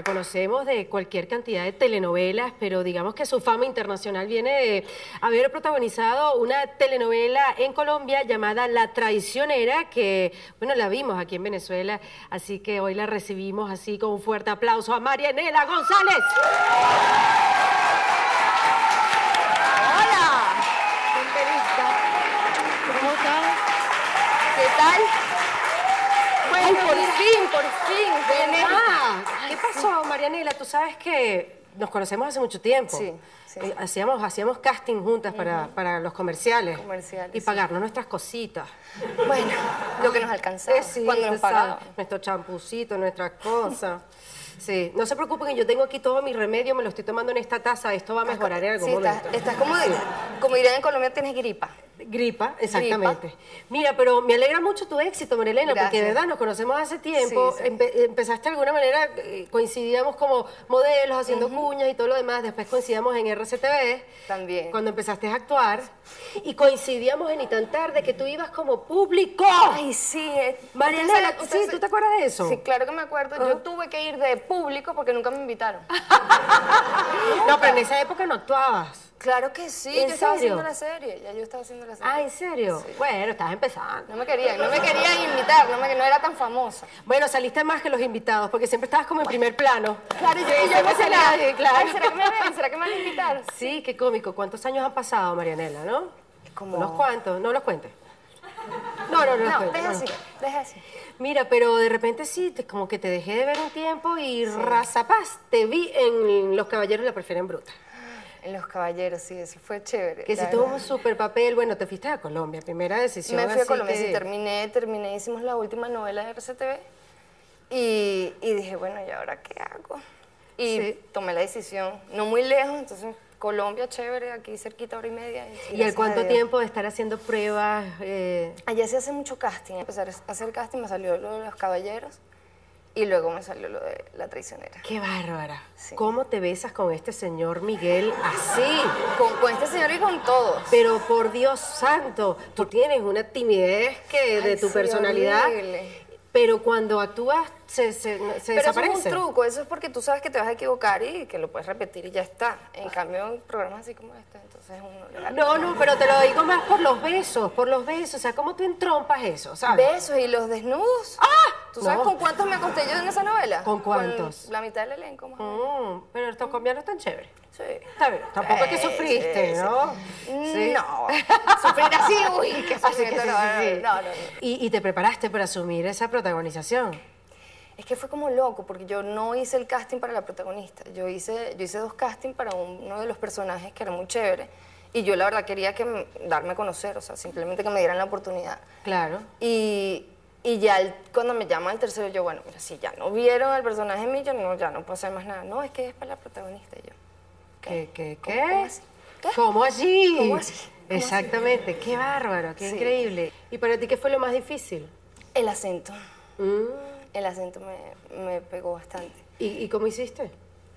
la conocemos de cualquier cantidad de telenovelas, pero digamos que su fama internacional viene de haber protagonizado una telenovela en Colombia llamada La Traicionera, que, bueno, la vimos aquí en Venezuela, así que hoy la recibimos así con un fuerte aplauso a Marianela González. Hola, ¿Cómo estás? ¿qué tal? Bueno, Ay, por fin, Ah, ¿qué pasó, Marianela? Tú sabes que nos conocemos hace mucho tiempo. Sí, sí. Hacíamos casting juntas para los comerciales. Comerciales, Y sí. pagarnos nuestras cositas. Bueno, lo que nos alcanzaba, Sí, cuando tú nos sabes, pagaban. nuestro champucito, nuestras cosas. Sí, no se preocupen que yo tengo aquí todo mi remedio, me lo estoy tomando en esta taza, esto va a mejorar en algún Sí, momento. estás como dirían en Colombia, tienes gripa. Gripa, exactamente. Mira, pero me alegra mucho tu éxito, Marilena, porque de Gracias. verdad nos conocemos hace tiempo. Sí, sí. Empezaste de alguna manera, coincidíamos como modelos, haciendo cuñas y todo lo demás. Después coincidíamos en RCTV. También. Cuando empezaste a actuar. Y coincidíamos en Ni tan tarde, que tú ibas como público. Ay, sí. Marianela, sí, ¿tú te acuerdas de eso? Sí, claro que me acuerdo. Yo tuve que ir de público porque nunca me invitaron. No, pero en esa época no actuabas. Claro que sí, ¿En yo estaba serio? haciendo la serie. Ya yo estaba haciendo la serie. Ah, ¿en serio? Sí. Bueno, estabas empezando. No me querían invitar, no era tan famosa. Bueno, saliste más que los invitados, porque siempre estabas como en primer plano. Claro, y yo siempre emocionada. salías, claro. Ay, ¿será que me ven? ¿Será que me van a invitar? Sí, qué cómico. ¿Cuántos años han pasado, Marianela, no? Como... ¿Unos cuantos? No los cuentes. No los No, cuentes. deja así. Mira, pero de repente sí, como que te dejé de ver un tiempo y razapaz, te vi en Los Caballeros la Prefieren Bruta. En Los Caballeros, sí, eso fue chévere. Que la si tuvo verdad. un súper papel, bueno, te fuiste a Colombia, primera decisión. Me fui a así Colombia, que- sí, terminé, hicimos la última novela de RCTV y dije, bueno, ¿y ahora qué hago? Y Sí. tomé la decisión, no muy lejos, entonces Colombia, chévere, aquí cerquita, hora y media. ¿Y al gracias a cuánto Dios. tiempo de estar haciendo pruebas? Allá se hace mucho casting, empezar a hacer casting, me salió lo de Los Caballeros y luego me salió lo de La Traicionera. ¡Qué bárbara! Sí. ¿Cómo te besas con este señor Miguel así? Con este señor y con todos. Pero por Dios santo, tú tienes una timidez que de Ay, tu sí, personalidad, horrible. pero cuando actúas se Pero desaparece. eso es un truco, eso es porque tú sabes que te vas a equivocar y que lo puedes repetir y ya está. En cambio, en programas así como este, entonces uno le da No, pero te lo digo más por los besos, o sea, ¿cómo tú entrompas eso, sabes? besos y los desnudos. ¡Ah! ¿Tú sabes No. con cuántos me acosté yo en esa novela? ¿Con cuántos? La mitad del elenco, más o menos. Pero estos colombianos están chéveres. Sí. Está bien, tampoco es que sufriste, sí, ¿no? Sí. No, sufrir así, uy, qué Así que sufrimiento, sí, no, sí, sí. no. Y te preparaste para asumir esa protagonización. Es que fue como loco, porque yo no hice el casting para la protagonista. Yo hice 2 castings para uno de los personajes que era muy chévere. Y yo la verdad quería darme a conocer, o sea, simplemente que me dieran la oportunidad. Claro. Y ya cuando me llaman al tercero, yo, bueno, mira, si ya no vieron al personaje mío, ya no puedo hacer más nada. No, es que es para la protagonista. Y yo, ¿Qué? ¿Cómo así? ¿Qué? ¿Cómo así? ¿Cómo así? ¿Cómo Exactamente, qué bárbaro, qué Sí. increíble. ¿Y para ti qué fue lo más difícil? El acento. Mm, El acento me pegó bastante. ¿Y cómo hiciste?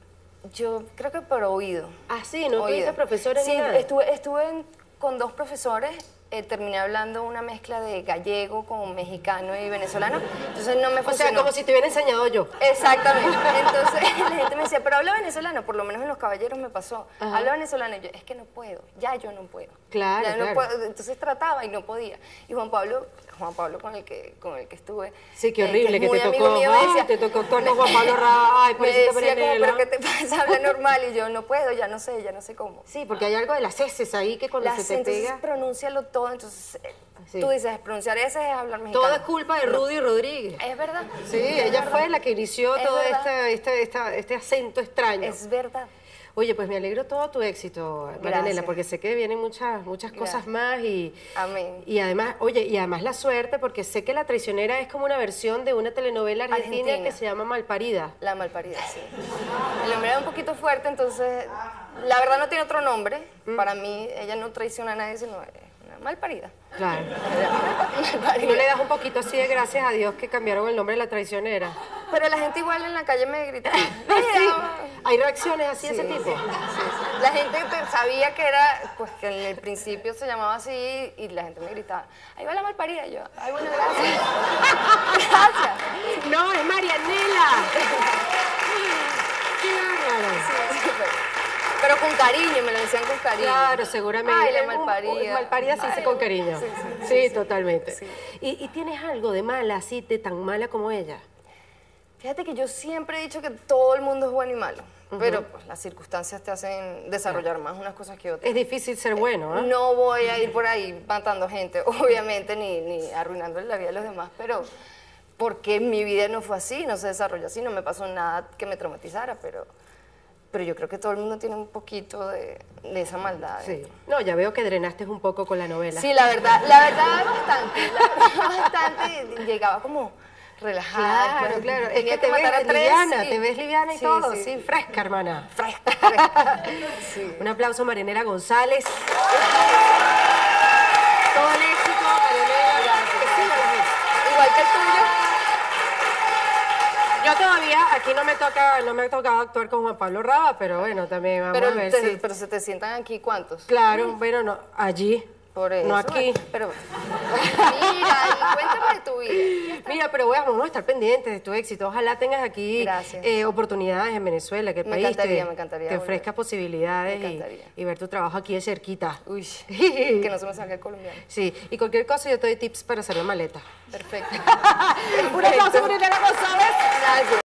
Yo creo que por oído. Ah, sí, ¿no Oído. tuviste profesores Sí, ni nada? estuve con 2 profesores, terminé hablando una mezcla de gallego con mexicano y venezolano, entonces no me O sea, funcionó. como si te hubiera enseñado yo. Exactamente, entonces la gente me decía, pero habla venezolano, por lo menos en Los Caballeros me pasó, Ajá. habla venezolano, y yo, es que no puedo, ya yo no puedo. Claro, Ya no claro. puedo, entonces trataba y no podía. Y Juan Pablo con el que estuve. Sí, qué horrible, es que muy te amigo tocó, mío, me ay, decía- te tocó actuar con Juan Pablo Ra, ay, me pobrecita decía como, Marianela. pero ¿qué te pasa? Habla normal, y yo no puedo, ya no sé cómo. Sí, porque hay algo de las heces ahí que cuando se te Entonces pega... pronúncialo todo, entonces Sí. tú dices, pronunciar ese es hablar mexicano. Todo es culpa de Rudy Rodríguez. Es verdad. Sí, ella fue la que inició Es todo verdad. este acento extraño. Es verdad. Oye, pues me alegro todo tu éxito, Marianela, Gracias. porque sé que vienen muchas cosas Gracias. más y Amén. además la suerte, porque sé que La Traicionera es como una versión de una telenovela argentina Argentina. que se llama Malparida. La malparida, sí. El nombre era un poquito fuerte, entonces, la verdad no tiene otro nombre. Para mí, ella no traiciona a nadie, sino es una malparida. Claro. ¿Y Malparida. no le das un poquito así de gracias a Dios que cambiaron el nombre de La Traicionera? Pero la gente igual en la calle me gritaba. Sí. ¿Hay reacciones así de ese tipo? Sí. La gente sabía que era, pues que en el principio se llamaba así y la gente me gritaba, ahí va la malparida. Y yo, ay, bueno, gracias. Gracias. No, es Marianela. ¡Qué bárbaro! Sí, pero con cariño, me lo decían con cariño. Claro, seguramente. Ay, la malparida. Malparida se dice con cariño. Sí, totalmente. Sí. ¿Y tienes algo de mala, así, de tan mala como ella? Fíjate que yo siempre he dicho que todo el mundo es bueno y malo, pero pues, las circunstancias te hacen desarrollar más unas cosas que otras. Es difícil ser bueno, ¿eh? No voy a ir por ahí matando gente, obviamente, ni arruinándole la vida a los demás, pero porque mi vida no fue así, no se desarrolló así, no me pasó nada que me traumatizara, pero yo creo que todo el mundo tiene un poquito de esa maldad. Sí. No, ya veo que drenaste un poco con la novela. Sí, la verdad bastante, llegaba como relajada. Claro, claro. Es Tenía que te matar a ves tres, liviana, sí. te ves liviana y Sí, todo. sí. Sí, fresca, hermana. Fresca. Sí. Un aplauso, Marianela González. Todo el éxito, Marianela. Gracias. Que siga la vida. Igual que el tuyo. Yo todavía, aquí no me ha tocado actuar con Juan Pablo Raba, pero bueno, también vamos a ver si... Pero se te sientan aquí, ¿cuántos? Claro, bueno, no, allí. Por eso. No aquí. Pero mira, y cuéntame de tu vida. Mira, pero bueno, vamos a estar pendientes de tu éxito. Ojalá tengas aquí Gracias. Oportunidades en Venezuela, que el Me país encantaría te volver. ofrezca posibilidades Me encantaría. y ver tu trabajo aquí de cerquita. Uy, que no se me salga el colombiano. Sí, y cualquier cosa yo te doy tips para hacer la maleta. Perfecto. Un aplauso, Marianela González. Gracias.